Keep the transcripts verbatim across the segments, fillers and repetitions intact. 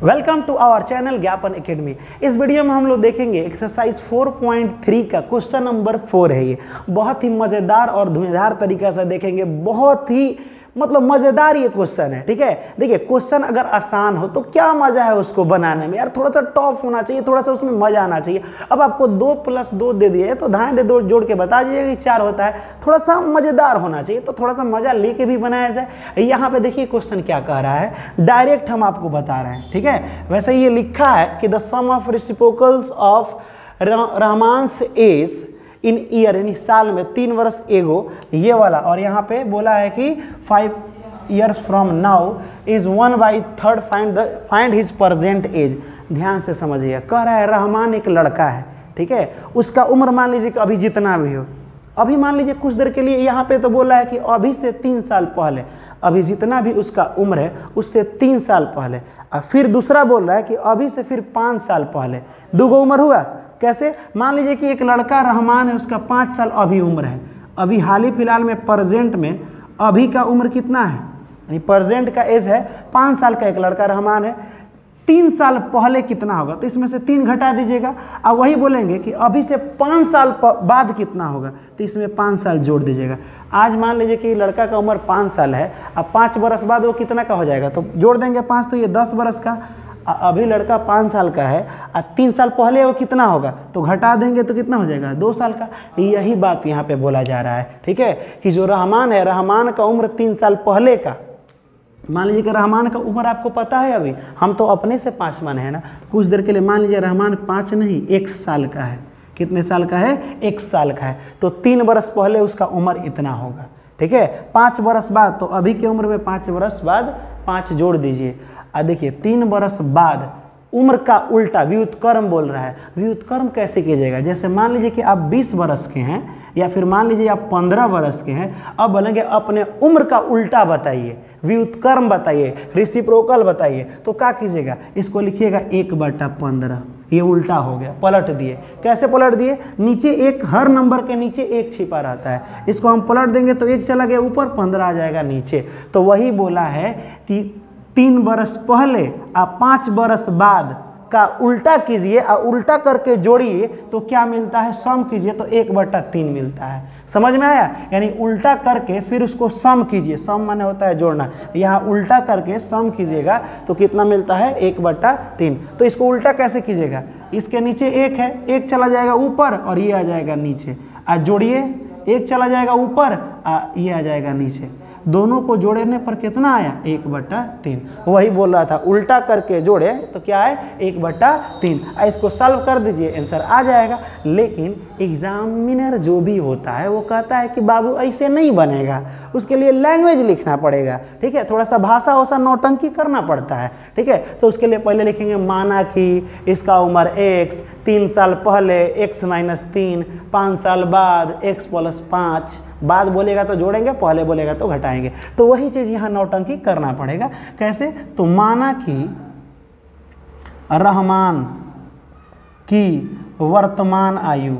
Welcome to our channel Gyapan academy. इस वीडियो में हम लोग देखेंगे एक्सरसाइज चार पॉइंट तीन का क्वेश्चन नंबर फोर है। ये बहुत ही मज़ेदार और धुएंधार तरीका से देखेंगे। बहुत ही मतलब मज़ेदार ये क्वेश्चन है। ठीक है, देखिए क्वेश्चन अगर आसान हो तो क्या मज़ा है उसको बनाने में। यार थोड़ा सा टफ होना चाहिए, थोड़ा सा उसमें मज़ा आना चाहिए। अब आपको दो प्लस दो दे दिए तो धाएं दे दो जोड़ के बता दीजिएगा कि चार होता है। थोड़ा सा मज़ेदार होना चाहिए, तो थोड़ा सा मज़ा लेके भी बनाया जाए। यहाँ पे देखिए क्वेश्चन क्या कह रहा है, डायरेक्ट हम आपको बता रहे हैं। ठीक है, वैसे ये लिखा है कि the sum of reciprocals of Rahman's age in year, यानी साल में तीन वर्ष एगो ये वाला, और यहाँ पे बोला है कि five years from now is one by third find the find his present age. ध्यान से समझिए, कह रहा है रहमान एक लड़का है। ठीक है, उसका उम्र मान लीजिए कि अभी जितना भी हो, अभी मान लीजिए कुछ देर के लिए यहाँ पे तो बोला है कि अभी से तीन साल पहले, अभी जितना भी उसका उम्र है उससे तीन साल पहले, और फिर दूसरा बोल रहा है कि अभी से फिर पाँच साल पहले। दूगो उम्र हुआ। कैसे? मान लीजिए कि एक लड़का रहमान है, उसका पाँच साल अभी उम्र है। अभी हाल ही फिलहाल में प्रेजेंट में अभी का उम्र कितना है, यानी प्रेजेंट का एज है पाँच साल का एक लड़का रहमान है। तीन साल पहले कितना होगा, तो इसमें से तीन घटा दीजिएगा। अब वही बोलेंगे कि अभी से पाँच साल बाद कितना होगा, तो इसमें पाँच साल जोड़ दीजिएगा। आज मान लीजिए कि लड़का का उम्र पाँच साल है, अब पाँच बरस बाद वो कितना का हो जाएगा, तो जोड़ देंगे पाँच, तो ये दस बरस का। अभी लड़का पाँच साल का है और तीन साल पहले वो कितना होगा, तो घटा देंगे तो कितना हो जाएगा, दो साल का। यही बात यहाँ पे बोला जा रहा है। ठीक है, कि जो रहमान है, रहमान का उम्र तीन साल पहले का, मान लीजिए कि रहमान का उम्र आपको पता है, अभी हम तो अपने से पाँच माने हैं ना, कुछ देर के लिए मान लीजिए रहमान पाँच नहीं एक साल का है। कितने साल का है? एक साल का है, तो तीन बरस पहले उसका उम्र इतना होगा। ठीक है, पाँच बरस बाद, तो अभी की उम्र में पाँच बरस बाद पाँच जोड़ दीजिए। और देखिए तीन बरस बाद उम्र का उल्टा व्युत्क्रम बोल रहा है। व्युत्क्रम कैसे कीजिएगा? जैसे मान लीजिए कि आप बीस बरस के हैं, या फिर मान लीजिए आप पंद्रह बरस के हैं। अब बोलेंगे अपने उम्र का उल्टा बताइए, व्युत्क्रम बताइए, रेसिप्रोकल बताइए। तो क्या कीजिएगा, इसको लिखिएगा एक बटा पंद्रह। ये उल्टा हो गया, पलट दिए। कैसे पलट दिए? नीचे एक, हर नंबर के नीचे एक छिपा रहता है, इसको हम पलट देंगे तो एक चला गया ऊपर, पंद्रह आ जाएगा नीचे। तो वही बोला है कि तीन बरस पहले और पाँच बरस बाद का उल्टा कीजिए और उल्टा करके जोड़िए तो क्या मिलता है, सम कीजिए तो एक बटा तीन मिलता है। समझ में आया? यानी उल्टा करके फिर उसको सम कीजिए। सम माने होता है जोड़ना, यहाँ उल्टा करके सम कीजिएगा तो कितना मिलता है, एक बटा तीन। तो इसको उल्टा कैसे कीजिएगा, इसके नीचे एक है, एक चला जाएगा ऊपर और ये आ जाएगा नीचे, और जोड़िए, एक चला जाएगा ऊपर और ये आ जाएगा नीचे। दोनों को जोड़ने पर कितना आया, एक बटा तीन। वही बोल रहा था, उल्टा करके जोड़े तो क्या है, एक बटा तीन। इसको सॉल्व कर दीजिए, आंसर आ जाएगा। लेकिन एग्जामिनर जो भी होता है वो कहता है कि बाबू ऐसे नहीं बनेगा, उसके लिए लैंग्वेज लिखना पड़ेगा। ठीक है, थोड़ा सा भाषा वैसा नौटंकी करना पड़ता है। ठीक है, तो उसके लिए पहले लिखेंगे माना कि इसका उम्र एक्स, तीन साल पहले एक्स माइनस तीन, पाँच साल बाद एक्स प्लस पाँच। बाद बोलेगा तो जोड़ेंगे, पहले बोलेगा तो घटाएंगे। तो वही चीज़ यहाँ नौटंकी करना पड़ेगा। कैसे? तो माना कि रहमान की वर्तमान आयु,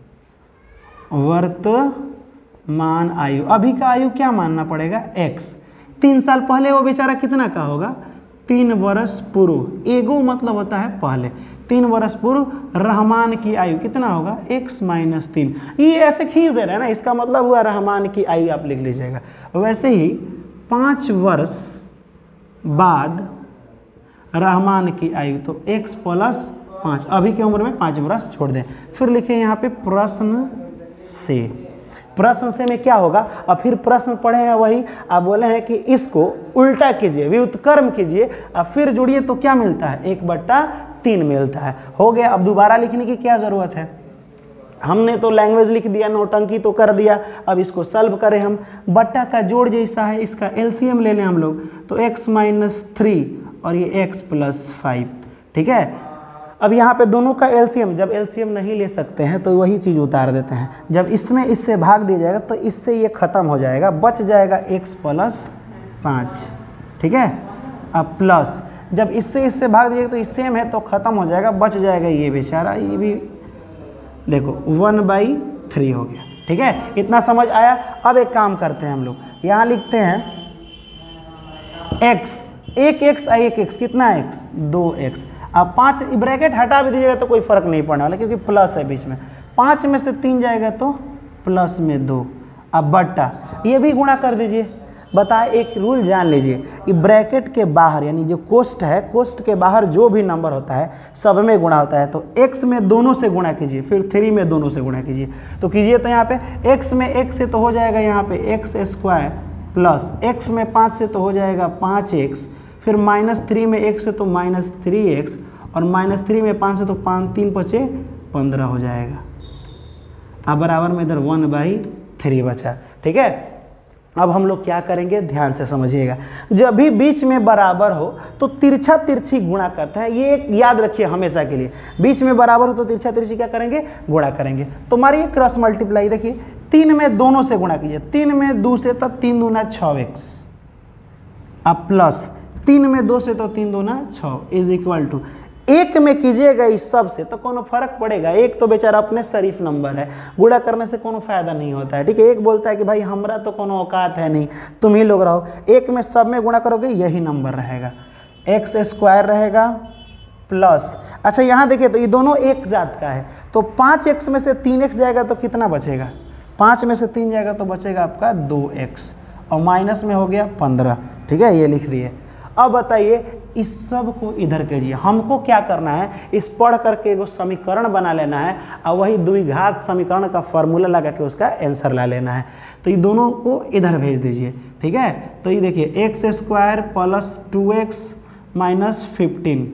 वर्तमान आयु, अभी का आयु क्या मानना पड़ेगा, एक्स। तीन साल पहले वो बेचारा कितना का होगा, तीन वर्ष पूर्व। एगो मतलब होता है पहले, तीन वर्ष पूर्व रहमान की आयु कितना होगा, एक्स माइनस तीन। ये ऐसे खींच दे रहे हैं ना, इसका मतलब हुआ रहमान की आयु आप लिख लीजिएगा। वैसे ही पाँच वर्ष बाद रहमान की आयु, तो एक्स प्लस पाँच, अभी की उम्र में पाँच वर्ष छोड़ दें। फिर लिखें यहाँ पे प्रश्न से। प्रश्न से में क्या होगा, और फिर प्रश्न पढ़े हैं वही, आप बोले हैं कि इसको उल्टा कीजिए, व्युत्क्रम कीजिए और फिर जोड़िए तो क्या मिलता है, एक बट्टा तीन मिलता है। हो गया। अब दोबारा लिखने की क्या ज़रूरत है, हमने तो लैंग्वेज लिख दिया, नौटंकी तो कर दिया। अब इसको सॉल्व करें हम। बट्टा का जोड़ जैसा है, इसका एलसीएम ले लें हम लोग, तो x माइनस थ्री और ये x प्लस फाइव। ठीक है, अब यहाँ पे दोनों का एलसीएम, जब एलसीएम नहीं ले सकते हैं तो वही चीज़ उतार देते हैं। जब इसमें इससे भाग दिया जाएगा तो इससे ये ख़त्म हो जाएगा, बच जाएगा x प्लस पाँच। ठीक है, अब प्लस, जब इससे इससे भाग दिएगा तो इससे में है तो ख़त्म हो जाएगा, बच जाएगा ये बेचारा, ये भी देखो वन बाई थ्री हो गया। ठीक है, इतना समझ आया। अब एक काम करते हैं हम लोग, यहाँ लिखते हैं x एक एक्स आ एक एक्स, कितना एक्स, दो एक्स। अब पाँच ब्रैकेट हटा भी दीजिएगा तो कोई फर्क नहीं पड़ने वाला क्योंकि प्लस है बीच में। पाँच में से तीन जाएगा तो प्लस में दो। अब बट्टा ये भी गुणा कर दीजिए। बताए एक रूल जान लीजिए कि ब्रैकेट के बाहर यानी जो कोष्ठ है, कोष्ठ के बाहर जो भी नंबर होता है सब में गुणा होता है। तो x में दोनों से गुणा कीजिए, फिर थ्री में दोनों से गुणा कीजिए। तो कीजिए तो यहाँ पे x में एक से तो हो जाएगा यहाँ पे एक्स स्क्वायर प्लस x में पाँच से तो हो जाएगा पाँच एक्स, फिर माइनस थ्री में एक से तो माइनस थ्री एक्स, और माइनस थ्री में पाँच से तो पाँच तीन पचे पंद्रह हो जाएगा। अब बराबर में इधर वन बाई थ्री बचा। ठीक है, अब हम लोग क्या करेंगे ध्यान से समझिएगा। जब भी बीच में बराबर हो तो तिरछा तिरछी गुणा करते हैं, ये एक याद रखिए हमेशा के लिए। बीच में बराबर हो तो तिरछा तिरछी क्या करेंगे, गुणा करेंगे। तो मारिए क्रॉस मल्टीप्लाई, देखिए तीन में दोनों से गुणा कीजिए, तीन में दो से तो तीन दूना छः एक्स, अब प्लस तीन में दो से तो तीन दूना छः इज इक्वल टू एक में कीजिएगा इस सब से तो कोनो फर्क पड़ेगा। एक तो बेचारा अपने शरीफ नंबर है, गुणा करने से कोनो फायदा नहीं होता है। ठीक है, एक बोलता है कि भाई हमरा तो कोनो औकात है नहीं, तुम ही लोग रहो। एक में सब में गुणा करोगे यही नंबर रहेगा, एक्स स्क्वायर रहेगा प्लस। अच्छा यहाँ देखिए तो ये दोनों एक जात का है, तो पाँच एक्स में से तीन एक्स जाएगा तो कितना बचेगा, पाँच में से तीन जाएगा तो बचेगा आपका दो एक्स, और माइनस में हो गया पंद्रह। ठीक है, ये लिख दिए। अब बताइए इस सब को इधर कीजिए। हमको क्या करना है, इस पढ़ करके एगो समीकरण बना लेना है और वही द्विघात समीकरण का फॉर्मूला लगा के उसका आंसर ला लेना है। तो ये दोनों को इधर भेज दीजिए। ठीक है, तो ये देखिए x square plus two x minus fifteen,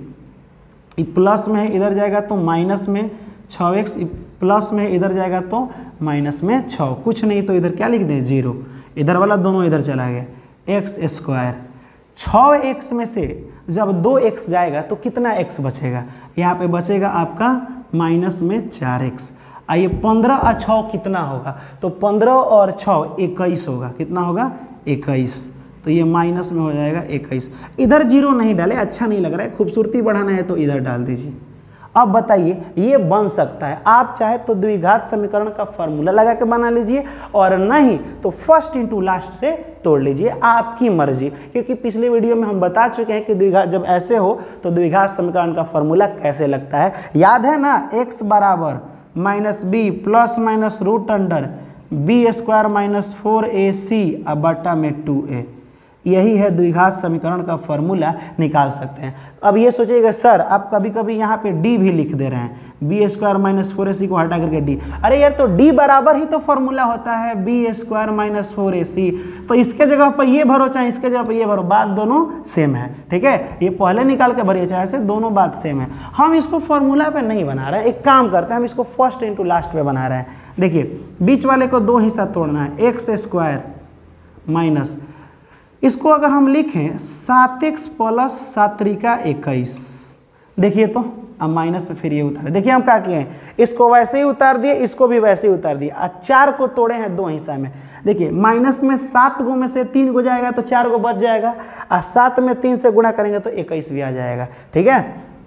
plus में है इधर जाएगा तो माइनस में छः एक्स, प्लस में इधर जाएगा तो माइनस में छः, कुछ नहीं तो इधर क्या लिख दें जीरो, इधर वाला दोनों इधर चला गया। एक्स स्क्वायर छः एक्स में से जब दो एक्स जाएगा तो कितना एक्स बचेगा, यहाँ पे बचेगा आपका माइनस में चार एक्स। आइए पंद्रह और छः कितना होगा, तो पंद्रह और छः इक्कीस होगा, कितना होगा इक्कीस। तो ये माइनस में हो जाएगा इक्कीस। इधर जीरो नहीं डाले, अच्छा नहीं लग रहा है, खूबसूरती बढ़ाना है तो इधर डाल दीजिए। अब बताइए ये बन सकता है, आप चाहे तो द्विघात समीकरण का फॉर्मूला लगा के बना लीजिए, और नहीं तो फर्स्ट इंटू लास्ट से तोड़ लीजिए, आपकी मर्जी। क्योंकि पिछले वीडियो में हम बता चुके हैं कि द्विघात जब ऐसे हो तो द्विघात समीकरण का फॉर्मूला कैसे लगता है। याद है ना, एक्स बराबर minus b plus minus root under b square minus four a c अब बट्टा में टू ए, यही है द्विघात समीकरण का फॉर्मूला, निकाल सकते हैं। अब ये सोचिएगा सर आप कभी कभी यहाँ पे डी भी लिख दे रहे हैं, b square minus four a c को हटा करके डी, अरे यार तो डी बराबर ही तो फॉर्मूला होता है b square minus four a c, तो इसके जगह पर ये भरो चाहे इसके जगह पर ये भरो, बात दोनों सेम है। ठीक है, ये पहले निकाल के भरिए चाहे से, दोनों बात सेम है। हम इसको फॉर्मूला पे नहीं बना रहे हैं, एक काम करते हैं हम इसको फर्स्ट इंटू लास्ट पे बना रहे हैं। देखिए बीच वाले को दो हिस्सा तोड़ना है, एक्स स्क्वायर माइनस, इसको अगर हम लिखें सात एक्स प्लस सात त्रिका इक्कीस, देखिए तो अब माइनस में फिर ये उतारे, देखिए हम क्या किए हैं, इसको वैसे ही उतार दिए, इसको भी वैसे ही उतार दिए, और चार को तोड़े हैं दो हिस्सा में। देखिए माइनस में सात गो में से तीन गो जाएगा तो चार गो बच जाएगा, और सात में तीन से गुणा करेंगे तो इक्कीस भी आ जाएगा। ठीक है,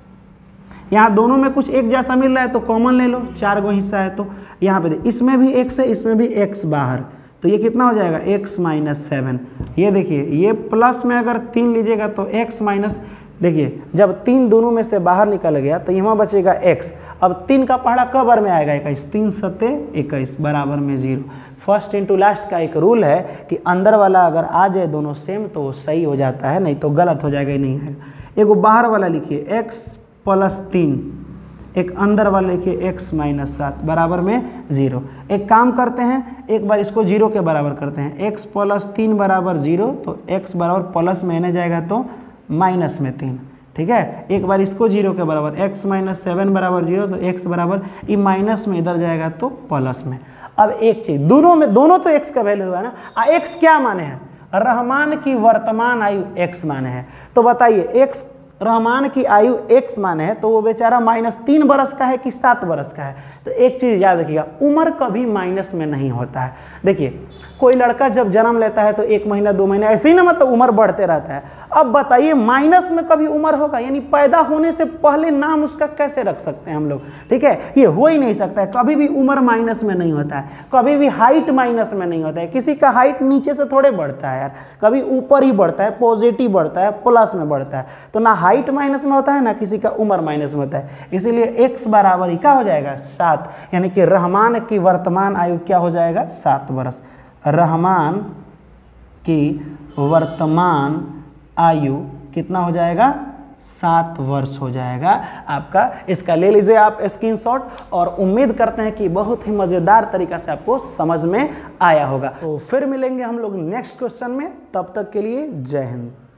यहाँ दोनों में कुछ एक जैसा मिल रहा है तो कॉमन ले लो, चार गो हिस्सा है तो यहाँ पे इसमें भी एक्स है, इसमें भी एक्स बाहर, तो ये कितना हो जाएगा x माइनस सेवन। ये देखिए ये प्लस में अगर तीन लीजिएगा तो x माइनस, देखिए जब तीन दोनों में से बाहर निकल गया तो यहाँ बचेगा x। अब तीन का पहाड़ा कब बार में आएगा इक्कीस, तीन सत्ते इक्कीस बराबर में जीरो। फर्स्ट इंटू लास्ट का एक रूल है कि अंदर वाला अगर आ जाए दोनों सेम तो वो सही हो जाता है, नहीं तो गलत हो जाएगा ही नहीं है। एगो बाहर वाला लिखिए x प्लस तीन, एक अंदर वाला लिखिए x माइनस सात बराबर में जीरो। एक काम करते हैं, एक बार इसको जीरो के बराबर करते हैं, x प्लस तीन बराबर जीरो, तो x बराबर प्लस में आने जाएगा तो माइनस में तीन। ठीक है, एक बार इसको जीरो के बराबर, x माइनस सेवन बराबर जीरो, तो x बराबर ये माइनस में इधर जाएगा तो प्लस में। अब एक चीज, दोनों में दोनों तो x का वैल्यू हुआ ना, आ x क्या माने हैं, रहमान की वर्तमान आयु x माने हैं। तो बताइए x रहमान की आयु x माने है तो वो बेचारा माइनस तीन बरस का है कि सात बरस का है, तो एक चीज़ याद रखिएगा, उम्र कभी माइनस में नहीं होता है। देखिए कोई लड़का जब जन्म लेता है तो एक महीना दो महीना ऐसे ही ना मतलब उम्र बढ़ते रहता है। अब बताइए माइनस में कभी उम्र होगा, यानी पैदा होने से पहले नाम उसका कैसे रख सकते हैं हम लोग, ठीक है, ये हो ही नहीं सकता है। कभी भी उम्र माइनस में नहीं होता है, कभी भी हाइट माइनस में नहीं होता है। किसी का हाइट नीचे से थोड़े बढ़ता है यार, कभी ऊपर ही बढ़ता है, पॉजिटिव बढ़ता है, प्लस में बढ़ता है। तो ना हाइट माइनस में होता है ना किसी का उम्र माइनस में होता है। इसीलिए एक्स बराबर ही क्या हो जाएगा, सात, यानी कि रहमान की वर्तमान आयु क्या हो जाएगा, सात वर्ष। रहमान की वर्तमान आयु कितना हो जाएगा, सात वर्ष हो जाएगा आपका। इसका ले लीजिए आप स्क्रीनशॉट, और उम्मीद करते हैं कि बहुत ही मज़ेदार तरीका से आपको समझ में आया होगा। तो फिर मिलेंगे हम लोग नेक्स्ट क्वेश्चन में, तब तक के लिए जय हिंद।